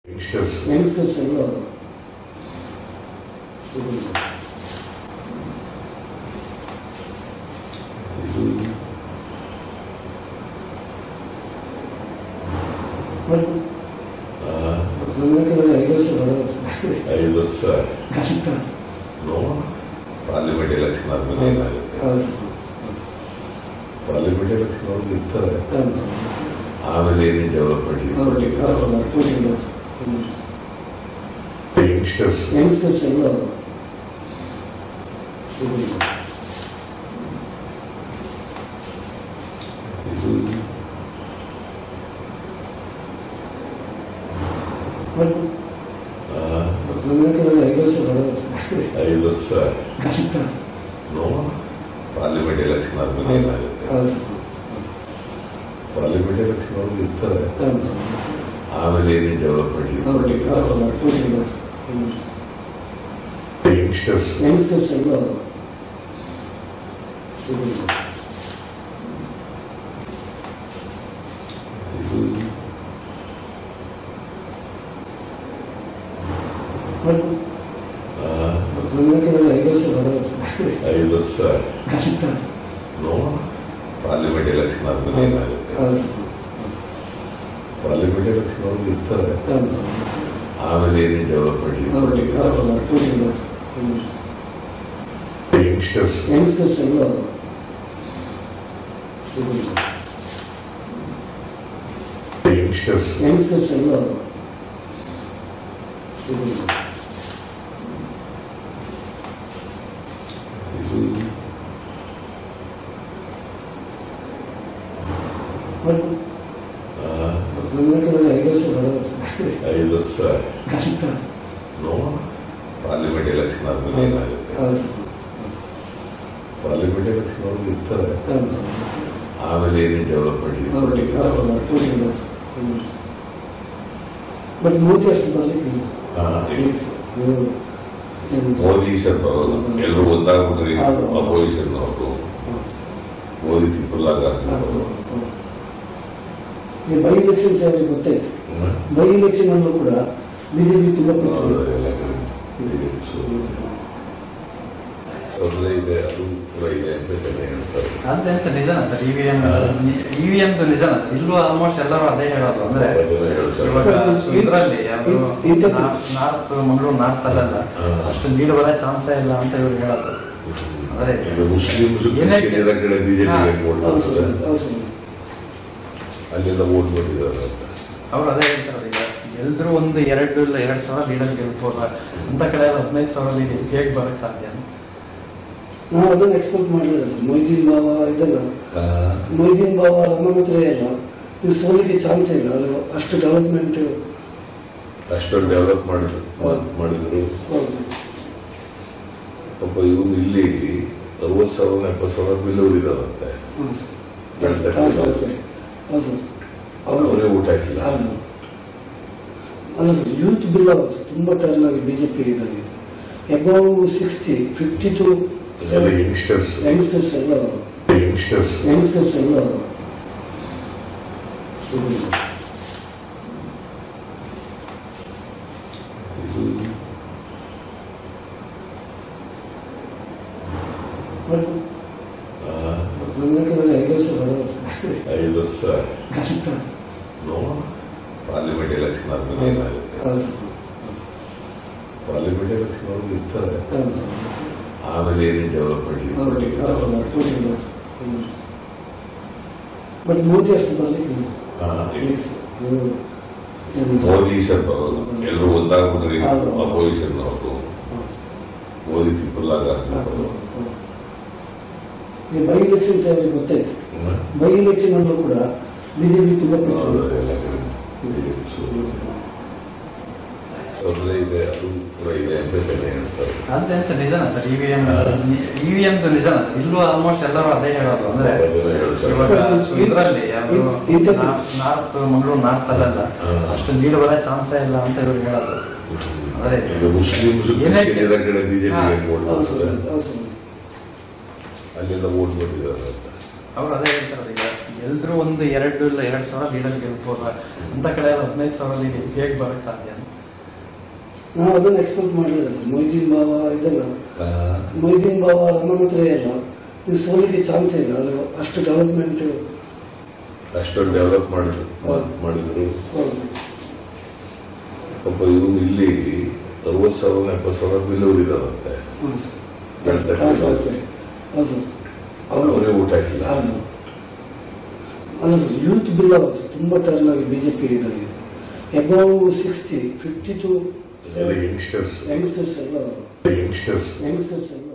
Youngsters ಎಲ್ಲ ಐದು ವರ್ಷ ಪಾರ್ಲಿಮೆಂಟ್ ಎಲೆಕ್ಷನ್ ಆದ್ಮೇಲೆ ಏನಾಗುತ್ತೆ? ಪಾರ್ಲಿಮೆಂಟ್ ಎಲೆಕ್ಷನ್ ಅವ್ರಿಗೆ ಇರ್ತಾರೆ, ಆಮೇಲೆ ಏನೇನು ಡೆವಲಪ್ಮೆಂಟ್ ಯಂಗ್ಸ್ಟರ್ಸ್ ಎಲ್ಲ ಐದು ವರ್ಷ ಪಾರ್ಲಿಮೆಂಟ್ ಎಲೆಕ್ಷನ್ ಆದ್ಮೇಲೆ ಏನಾಗುತ್ತೆ? ಪಾರ್ಲಿಮೆಂಟ್ ಎಲೆಕ್ಷನ್ ಅವ್ರಿಗೆ ಇರ್ತಾರೆ, ಆಮೇಲೆ ಏನೇನು ಡೆವಲಪ್ಮೆಂಟ್ ಯಂಗ್ಸ್ಟರ್ಸ್ ಎಲ್ಲ ಐದು ವರ್ಷ ಪಾರ್ಲಿಮೆಂಟ್ ಎಲೆಕ್ಷನ್ ಆದ್ಮೇಲೆ ಏನಾಗುತ್ತೆ? ಪಾರ್ಲಿಮೆಂಟ್ ಎಲೆಕ್ಷನ್ ಅವ್ರಿಗೆ ಇರ್ತಾರೆ, ಆಮೇಲೆ ಏನೇನು ಡೆವಲಪ್ಮೆಂಟ್ ಯಂಗ್ಸ್ಟರ್ಸ್ ಎಲ್ಲ ಯಂಗ್ಸ್ಟರ್ಸ್ ಎಲ್ಲ ಐದು ವರ್ಷ ಪಾರ್ಲಿಮೆಂಟ್ ಎಲೆಕ್ಷನ್ ಆದ್ಮೇಲೆ ಏನಾಗುತ್ತೆ? ಪಾರ್ಲಿಮೆಂಟ್ ಎಲೆಕ್ಷನ್ ಅವ್ರಿಗೆ ಇರ್ತಾರೆ, ಆಮೇಲೆ ಏನೇನು ಡೆವಲಪ್ಮೆಂಟ್ ಮೋದಿ ಅಷ್ಟು ಬರ್ಲಿಕ್ಕೆ ಮೋದಿ ಸರ್ ಬರೋದು, ಎಲ್ಲರೂ ಒಂದಾಗ್ಬಿಟ್ರಿ ಅಪೋಸಿಷನ್ ಅವರು ಮೋದಿ ತಿಪ್ಪಲಾಗ ಬೈ ಎಲೆಕ್ಷನ್ಸ್ ಅವ್ರಿಗೆ ಗೊತ್ತಾಯ್ತು. ಬೈ ಎಲೆಕ್ಷನ್ ಅಲ್ಲೂ ಕೂಡ ಬಿಜೆಪಿ ತುಂಬಾ ಇದೆ, ಅದು ಕೂಡ ಇದೆ ಅಂತ ಜನ ಹೇಳ್ತಾರೆ. ಸಾಧ್ಯ ಅಂತ ನಿಜನಾ ಸರ್? ಇವಿಎಂ ನಿಜನಾ ಸರ್? ಇಲ್ಲೂ ಆಲ್ಮೋಸ್ಟ್ ಎಲ್ಲರೂ ಅದೇ ಹೇಳೋದು. ಅಂದ್ರೆ ಇದರಲ್ಲಿ ನಾರ್ತ್ ಮಂಗಳೂರು ನಾರ್ತ್ ಅಲ್ಲೆಲ್ಲ ಅಷ್ಟು ಲೀಡ್ ಬರೋ ಚಾನ್ಸೇ ಇಲ್ಲ ಅಂತ ಇವ್ರು ಹೇಳೋದು. ಅಂದ್ರೆ ಮುಸ್ಲಿಂ ಬಿಜೆಪಿ ಅಲ್ಲೆಲ್ಲ ಓಟ್ ಮಾಡಿದ್ದಾರೆ ಅವ್ರು ಅದೇ ಹೇಳ್ತಾರೆ. ಈಗ ಎಲ್ರು ಒಂದು 2 ಲೀಡರ್ ಗೆಲ್ಬೋದ ಅಂತ ಕಡೆ 15,000 ಹೇಗೆ ಬರಕ್ ಸಾಧ್ಯ? ನಾವು ಅದನ್ನು ಎಕ್ಸ್ಪೆಕ್ಟ್ ಮಾಡಲಿಲ್ಲ ಸರ್. ಮೊಯ್ದೀನ್ ಬಾಬಾ ಇದೆಲ್ಲ, ಮೊಯ್ದೀನ್ ಬಾಬಾ ರಮಣತ್ರ ಎಲ್ಲ ನೀವು ಸೋಲಿಗೆ ಚಾನ್ಸೇ ಇಲ್ಲ. ಅದು ಅಷ್ಟು ಡೆವಲಪ್ಮೆಂಟ್ ಅಷ್ಟೊಂದು ಡೆವಲಪ್ ಮಾಡಿದ್ರು. ಪಾಪ ಇವನು ಇಲ್ಲಿ 60,000 70,000 ಬಿಲ್ ಉಳಿದಾರಂತೆ. ಅವರೇ ಊಟ ಹಾಕಿಲ್ಲ. ಅಲ್ಲ ಸರ್, ಯೂತ್ ಬಿಲ್ ಅವ ತುಂಬಾ ಟರ್ನ್ ಆಗಿ ಬಿಜೆಪಿ ಇದಾಗಿದೆ. ಅಬೌವ್ 60, 52 ಯಂಗ್ಸ್ಟರ್ಸ್ ಎಲ್ಲ ಯಂಗ್ಸ್ಟರ್ಸ್ ಎಲ್ಲ ಐದು ವರ್ಷ ಪಾರ್ಲಿಮೆಂಟ್ ಎಲೆಕ್ಷನ್ ಆದ್ಮೇಲೆ ಏನಾಗುತ್ತೆ? ಪಾರ್ಲಿಮೆಂಟ್ ಎಲೆಕ್ಷನ್ ಅವ್ರಿಗೆ ಇರ್ತಾರೆ, ಆಮೇಲೆ ಏನೇನು ಡೆವಲಪ್ಮೆಂಟ್ ಮೋದಿ ಅಷ್ಟು ಬರ್ಲಿಕ್ಕೆ ಮೋದಿ ಸರ್ ಬರೋದು, ಎಲ್ಲರೂ ಒಂದಾಗ್ಬಿಟ್ರಿ ಅಪೋಸಿಷನ್ ಅವರು ಮೋದಿ ತಿಪ್ಪಲಾಗ ಬೈ ಎಲೆಕ್ಷನ್ಸ್ ಅವ್ರಿಗೆ ಗೊತ್ತಾಯ್ತು. ಬೈ ಎಲೆಕ್ಷನ್ ಅಲ್ಲೂ ಕೂಡ ಬಿಜೆಪಿ ತುಂಬಾ ಇದೆ, ಅದು ಕೂಡ ಇದೆ ಅಂತ ಜನ ಹೇಳ್ತಾರೆ. ಸಾಧ್ಯ ಅಂತ ನಿಜನಾ ಸರ್? ಇವಿಎಂ ನಿಜನಾ ಸರ್? ಇಲ್ಲೂ ಆಲ್ಮೋಸ್ಟ್ ಎಲ್ಲರೂ ಅದೇ ಹೇಳೋದು. ಅಂದ್ರೆ ಇದರಲ್ಲಿ ನಾರ್ತ್ ಮಂಗಳೂರು ನಾರ್ತ್ ಅಲ್ಲೆಲ್ಲ ಅಷ್ಟು ಲೀಡ್ ಬರೋ ಚಾನ್ಸೇ ಇಲ್ಲ ಅಂತ ಇವ್ರು ಹೇಳೋದು. ಅಂದ್ರೆ ಮುಸ್ಲಿಂ ಕಡೆ ಬಿಜೆಪಿ ಅಲ್ಲೆಲ್ಲ ಓಟ್ ಮಾಡಿದ್ದಾರೆ. ಅವ್ರು ಅದೇ ಹೇಳ್ತಾರೆ. ಈಗ ಎಲ್ರು ಒಂದು 2,000 ಲೀಡರ್ ಗೆಲ್ಬೋದ ಅಂತ ಕಡೆ 15,000 ಲೀಡ್ ಹೇಗೆ ಬರಕ್ ಸಾಧ್ಯ? ನಾವು ಅದನ್ನು ಎಕ್ಸ್ಪೆಕ್ಟ್ ಮಾಡಲಿಲ್ಲ ಸರ್. ಮೊಯ್ದೀನ್ ಬಾವ ಇದೆಲ್ಲ, ಮೊಯ್ದೀನ್ ಬಾವ ರಮಣತ್ರ ಎಲ್ಲ ನೀವು ಸೋಲಿಗೆ ಚಾನ್ಸ್ ಇಲ್ಲ. ಅದು ಅಷ್ಟು ಡೆವಲಪ್ಮೆಂಟ್ ಅಷ್ಟೊಂದು ಡೆವಲಪ್ ಮಾಡಿದ್ರು. ಪಾಪ ಇವರು ಇಲ್ಲಿ 60,000 70,000 ಬಿಲ್ ಉಳಿದಾರಂತೆ. ಅವರೇ ಊಟ ಹಾಕಿಲ್ಲ. ಅಲ್ಲ ಸರ್, ಯೂತ್ ಬಿಲ್ ಅವ ಸರ್, ತುಂಬ ಟರ್ನ್ ಆಗಿ ಬಿಜೆಪಿ ಇದಾಗಿದೆ. ಅಬೌವ್ 60, 50 to ಯಂಗ್ಸ್ಟರ್ಸ್ ಎಲ್ಲ ಯಂಗ್ಸ್ಟರ್ಸ್ ಯಂಗ್ಸ್ಟರ್ಸ್ ಎಲ್ಲ